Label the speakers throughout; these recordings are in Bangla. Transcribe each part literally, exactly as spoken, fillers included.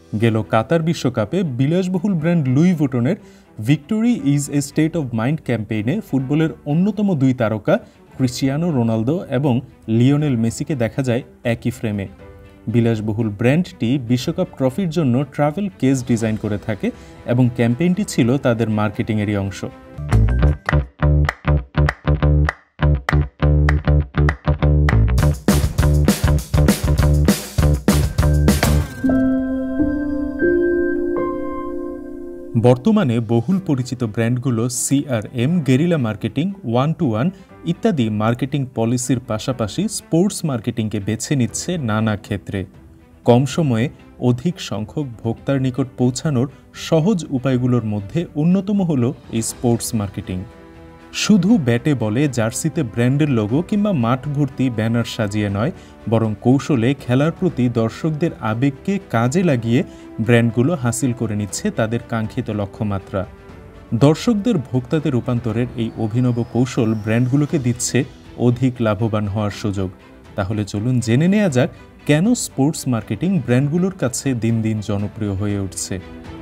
Speaker 1: গেল কাতার বিশ্বকাপে বিলাসবহুল ব্র্যান্ড লুই ভুটনের victory is a state of mind ক্যাম্পেইনে ফুটবলের অন্যতম দুই তারকা ক্রিস্টিয়ানো রোনালদো এবং লিওনেল মেসিকে দেখা যায় একই ফ্রেমে। বিলাসবহুল ব্র্যান্ডটি বিশ্বকাপ ট্রফির জন্য ট্রাভেল কেস ডিজাইন করে থাকে এবং ক্যাম্পেইনটি ছিল তাদের মার্কেটিংয়েরই অংশ। বর্তমানে বহুল পরিচিত ব্র্যান্ডগুলো CRM, guerrilla marketing, one to one ইত্যাদি মার্কেটিং পলিসির পাশাপাশি স্পোর্টস মার্কেটিংকে বেছে নিচ্ছে নানা ক্ষেত্রে। কম সময়ে অধিক সংখ্যক ভোক্তার নিকট পৌঁছানোর সহজ উপায়গুলোর মধ্যে অন্যতম হল এই স্পোর্টস মার্কেটিং। শুধু ব্যাটে বলে জার্সিতে ব্র্যান্ডের লোগো কিংবা মাঠ ভর্তি ব্যানার সাজিয়ে নয়, বরং কৌশলে খেলার প্রতি দর্শকদের আবেগকে কাজে লাগিয়ে ব্র্যান্ডগুলো হাসিল করে নিচ্ছে তাদের কাঙ্ক্ষিত লক্ষ্যমাত্রা। দর্শকদের ভোক্তাতে রূপান্তরের এই অভিনব কৌশল ব্র্যান্ডগুলোকে দিচ্ছে অধিক লাভবান হওয়ার সুযোগ। তাহলে চলুন জেনে নেওয়া যাক কেন স্পোর্টস মার্কেটিং ব্র্যান্ডগুলোর কাছে দিন দিন জনপ্রিয় হয়ে উঠছে।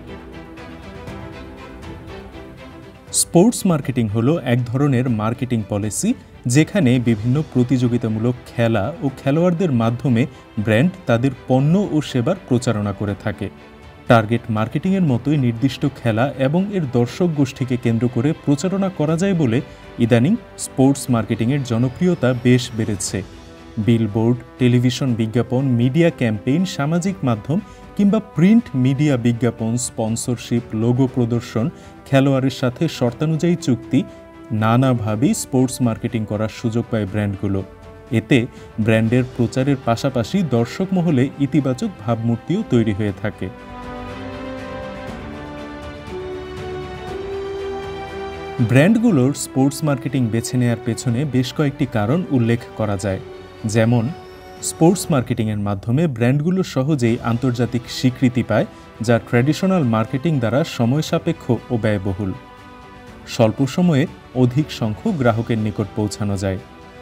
Speaker 1: স্পোর্টস মার্কেটিং হলো এক ধরনের মার্কেটিং পলিসি যেখানে বিভিন্ন প্রতিযোগিতামূলক খেলা ও খেলোয়াড়দের মাধ্যমে ব্র্যান্ড তাদের পণ্য ও সেবার প্রচারণা করে থাকে। টার্গেট মার্কেটিংয়ের মতোই নির্দিষ্ট খেলা এবং এর দর্শক গোষ্ঠীকে কেন্দ্র করে প্রচারণা করা যায় বলে ইদানিং স্পোর্টস মার্কেটিংয়ের জনপ্রিয়তা বেশ বেড়েছে। বিলবোর্ড, টেলিভিশন বিজ্ঞাপন, মিডিয়া ক্যাম্পেইন, সামাজিক মাধ্যম কিংবা প্রিন্ট মিডিয়া বিজ্ঞাপন, স্পন্সরশিপ, লোগো প্রদর্শন, খেলোয়াড়ের সাথে শর্তানুযায়ী চুক্তি নানাভাবেই স্পোর্টস মার্কেটিং করার সুযোগ পায় ব্র্যান্ডগুলো। এতে ব্র্যান্ডের প্রচারের পাশাপাশি দর্শক মহলে ইতিবাচক ভাবমূর্তিও তৈরি হয়ে থাকে। ব্র্যান্ডগুলোর স্পোর্টস মার্কেটিং বেছে নেওয়ার পেছনে বেশ কয়েকটি কারণ উল্লেখ করা যায়। যেমন, স্পোর্টস মার্কেটিংয়ের মাধ্যমে ব্র্যান্ডগুলো সহজেই আন্তর্জাতিক স্বীকৃতি পায়, যা ট্র্যাডিশনাল মার্কেটিং দ্বারা সময় সাপেক্ষ ও ব্যয়বহুল। স্বল্প সময়ে অধিক সংখ্যক গ্রাহকের নিকট পৌঁছানো যায়।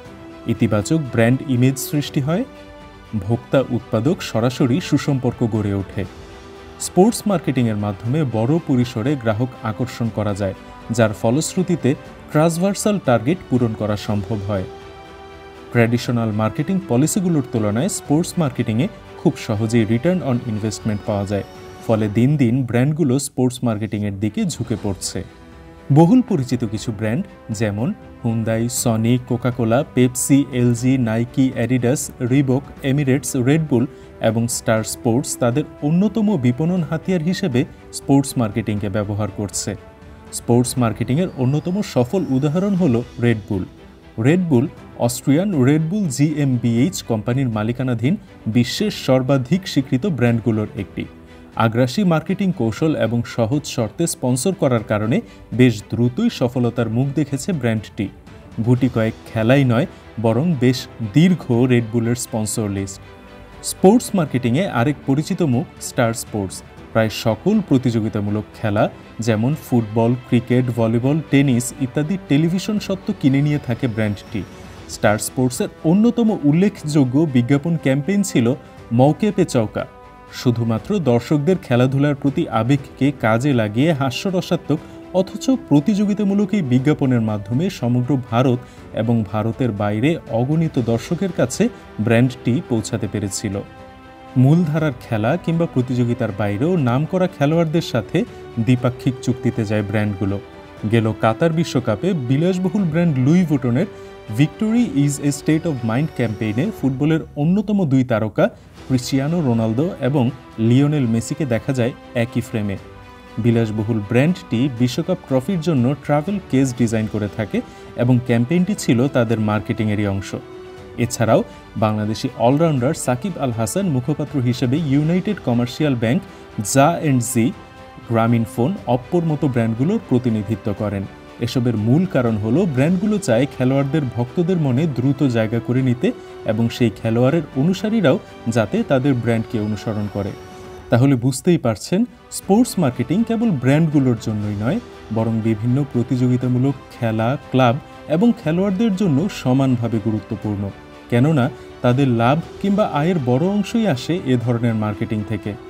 Speaker 1: ইতিবাচক ব্র্যান্ড ইমেজ সৃষ্টি হয়। ভোক্তা উৎপাদক সরাসরি সুসম্পর্ক গড়ে ওঠে। স্পোর্টস মার্কেটিংয়ের মাধ্যমে বড় পরিসরে গ্রাহক আকর্ষণ করা যায়, যার ফলশ্রুতিতে ট্রান্সভার্সাল টার্গেট পূরণ করা সম্ভব হয়। ট্র্যাডিশনাল মার্কেটিং পলিসিগুলোর তুলনায় স্পোর্টস মার্কেটিংয়ে খুব সহজেই রিটার্ন অন ইনভেস্টমেন্ট পাওয়া যায়, ফলে দিন দিন ব্র্যান্ডগুলো স্পোর্টস মার্কেটিংয়ের দিকে ঝুঁকে পড়ছে। বহুল পরিচিত কিছু ব্র্যান্ড যেমন Hyundai, Sony, Coca Cola, Pepsi, LG, Nike, Adidas, Reebok, Emirates, Red Bull এবং স্টার স্পোর্টস তাদের অন্যতম বিপণন হাতিয়ার হিসেবে স্পোর্টস মার্কেটিংকে ব্যবহার করছে। স্পোর্টস মার্কেটিংয়ের অন্যতম সফল উদাহরণ হল রেডবুল। রেডবুল অস্ট্রিয়ান রেডবুল জিএমবিএইচ কোম্পানির মালিকানাধীন বিশ্বের সর্বাধিক স্বীকৃত ব্র্যান্ডগুলোর একটি। আগ্রাসী মার্কেটিং কৌশল এবং সহজ শর্তে স্পন্সর করার কারণে বেশ দ্রুতই সফলতার মুখ দেখেছে ব্র্যান্ডটি। গুটি কয়েক খেলাই নয়, বরং বেশ দীর্ঘ রেডবুলের স্পন্সর লিস্ট। স্পোর্টস মার্কেটিংয়ে আরেক পরিচিত মুখ স্টার স্পোর্টস। প্রায় সকল প্রতিযোগিতামূলক খেলা যেমন ফুটবল, ক্রিকেট, ভলিবল, টেনিস ইত্যাদি টেলিভিশন স্বত্ব কিনে নিয়ে থাকে ব্র্যান্ডটি। স্টার স্পোর্টসের অন্যতম উল্লেখযোগ্য বিজ্ঞাপন ক্যাম্পেইন ছিল মৌকে পে চৌকা। শুধুমাত্র দর্শকদের খেলাধুলার প্রতি আবেগকে কাজে লাগিয়ে হাস্যরসাত্মক অথচ প্রতিযোগিতামূলক এই বিজ্ঞাপনের মাধ্যমে সমগ্র ভারত এবং ভারতের বাইরে অগণিত দর্শকের কাছে ব্র্যান্ডটি পৌঁছাতে পেরেছিল। মূলধারার খেলা কিংবা প্রতিযোগিতার বাইরেও নামকরা খেলোয়াড়দের সাথে দ্বিপাক্ষিক চুক্তিতে যায় ব্র্যান্ডগুলো। গেল কাতার বিশ্বকাপে বিলাসবহুল ব্র্যান্ড লুই ভুটনের victory is a state of mind ক্যাম্পেইনে ফুটবলের অন্যতম দুই তারকা ক্রিস্টিয়ানো রোনালদো এবং লিওনেল মেসিকে দেখা যায় একই ফ্রেমে। বিলাসবহুল ব্র্যান্ডটি বিশ্বকাপ ট্রফির জন্য ট্রাভেল কেস ডিজাইন করে থাকে এবং ক্যাম্পেইনটি ছিল তাদের মার্কেটিংয়েরই অংশ। এছাড়াও বাংলাদেশি অলরাউন্ডার সাকিব আল হাসান মুখপাত্র হিসেবে ইউনাইটেড কমার্শিয়াল ব্যাংক, জা অ্যান্ড জি, গ্রামীণ ফোন, অপ্পোর মতো ব্র্যান্ডগুলোর প্রতিনিধিত্ব করেন। এসবের মূল কারণ হলো ব্র্যান্ডগুলো চায় খেলোয়াড়দের ভক্তদের মনে দ্রুত জায়গা করে নিতে এবং সেই খেলোয়াড়ের অনুসারীরাও যাতে তাদের ব্র্যান্ডকে অনুসরণ করে। তাহলে বুঝতেই পারছেন, স্পোর্টস মার্কেটিং কেবল ব্র্যান্ডগুলোর জন্যই নয়, বরং বিভিন্ন প্রতিযোগিতামূলক খেলা, ক্লাব এবং খেলোয়াড়দের জন্য সমানভাবে গুরুত্বপূর্ণ। কেননা তাদের লাভ কিংবা আয়ের বড় অংশই আসে এ ধরনের মার্কেটিং থেকে।